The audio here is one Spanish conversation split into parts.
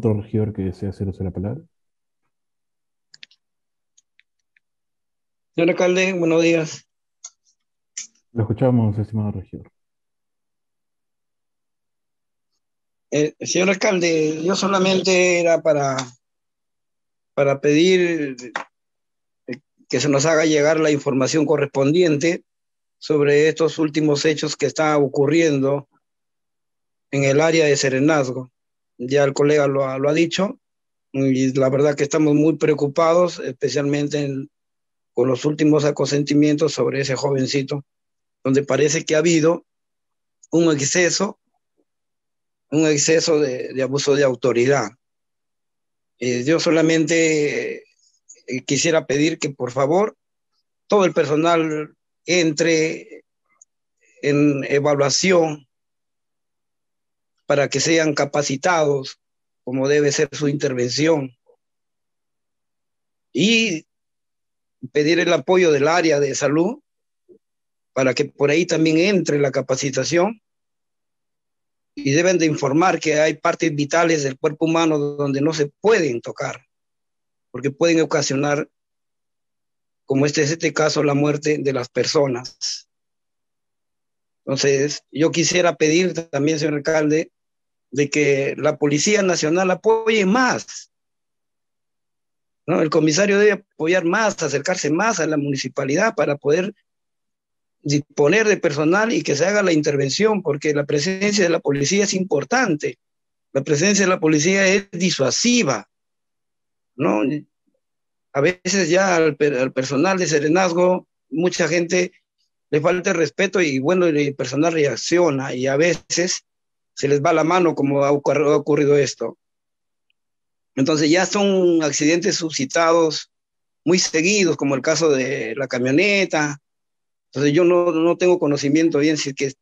otro regidor que desea hacer uso de la palabra? Señor alcalde, buenos días. Lo escuchamos, estimado regidor. Señor alcalde, yo solamente era para pedir que se nos haga llegar la información correspondiente sobre estos últimos hechos que están ocurriendo en el área de Serenazgo. Ya el colega lo ha dicho y la verdad que estamos muy preocupados, especialmente con los últimos acontecimientos sobre ese jovencito, donde parece que ha habido un exceso, un exceso de abuso de autoridad. Yo solamente quisiera pedir que por favor todo el personal entre en evaluación para que sean capacitados como debe ser su intervención y pedir el apoyo del área de salud para que por ahí también entre la capacitación y deben de informar que hay partes vitales del cuerpo humano donde no se pueden tocar porque pueden ocasionar, como este es este caso, la muerte de las personas. Entonces, yo quisiera pedir también, señor alcalde, de que la Policía Nacional apoye más, ¿no? El comisario debe apoyar más, acercarse más a la municipalidad para poder disponer de personal y que se haga la intervención, porque la presencia de la policía es importante. La presencia de la policía es disuasiva, ¿no? A veces ya al personal de serenazgo, mucha gente le falta el respeto y bueno, el personal reacciona y a veces se les va la mano como ha ocurrido esto. Entonces ya son accidentes suscitados muy seguidos, como el caso de la camioneta. Entonces yo no tengo conocimiento bien si es que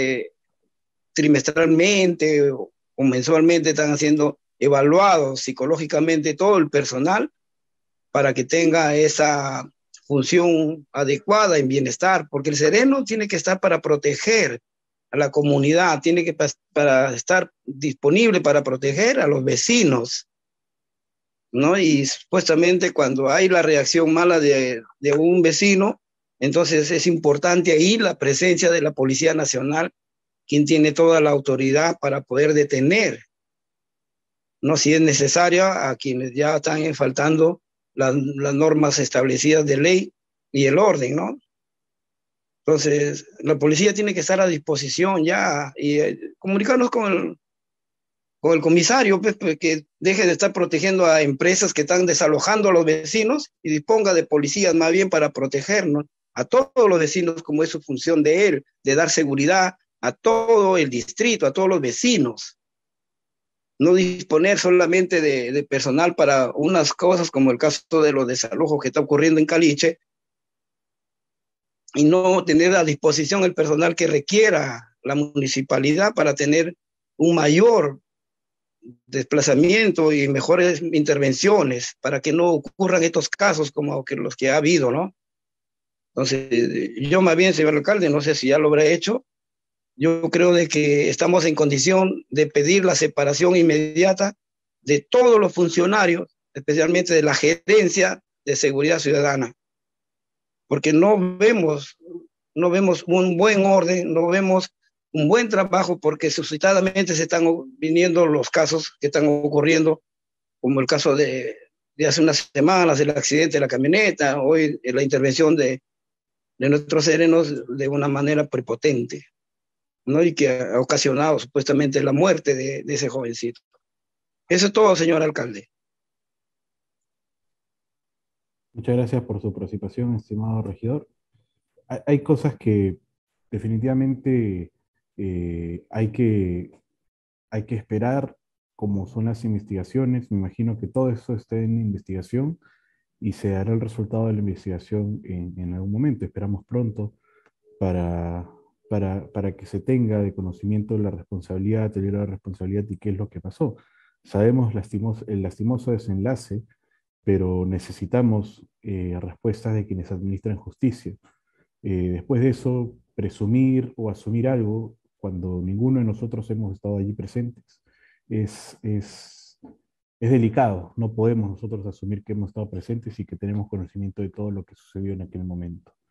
trimestralmente o mensualmente están siendo evaluados psicológicamente todo el personal para que tenga esa función adecuada en bienestar, porque el sereno tiene que estar para proteger a la comunidad, tiene que para estar disponible para proteger a los vecinos, ¿no? Y supuestamente cuando hay la reacción mala de un vecino, entonces es importante ahí la presencia de la Policía Nacional, quien tiene toda la autoridad para poder detener, ¿no? Si es necesario, a quienes ya están faltando las normas establecidas de ley y el orden, ¿no? Entonces, la policía tiene que estar a disposición ya y comunicarnos con el comisario, pues, que deje de estar protegiendo a empresas que están desalojando a los vecinos y disponga de policías más bien para protegernos a todos los vecinos, como es su función de él, de dar seguridad a todo el distrito, a todos los vecinos. No disponer solamente de personal para unas cosas como el caso de los desalojos que está ocurriendo en Caliche y no tener a disposición el personal que requiera la municipalidad para tener un mayor desplazamiento y mejores intervenciones para que no ocurran estos casos como que los que ha habido, ¿no? Entonces, yo más bien, señor alcalde, no sé si ya lo habré hecho, yo creo de que estamos en condición de pedir la separación inmediata de todos los funcionarios, especialmente de la gerencia de seguridad ciudadana, porque no vemos un buen orden, no vemos un buen trabajo, porque suscitadamente se están viniendo los casos que están ocurriendo, como el caso de hace unas semanas, el accidente de la camioneta, hoy la intervención de nuestros serenos de una manera prepotente, ¿no? Y que ha ocasionado supuestamente la muerte de ese jovencito. Eso es todo, señor alcalde. Muchas gracias por su participación, estimado regidor. Hay cosas que definitivamente hay hay que esperar, como son las investigaciones. Me imagino que todo eso está en investigación y se dará el resultado de la investigación en algún momento. Esperamos pronto para, para que se tenga de conocimiento la responsabilidad, tener la responsabilidad y qué es lo que pasó. Sabemos el lastimoso desenlace, pero necesitamos respuestas de quienes administran justicia. Después de eso, presumir o asumir algo cuando ninguno de nosotros hemos estado allí presentes es es delicado. No podemos nosotros asumir que hemos estado presentes y que tenemos conocimiento de todo lo que sucedió en aquel momento.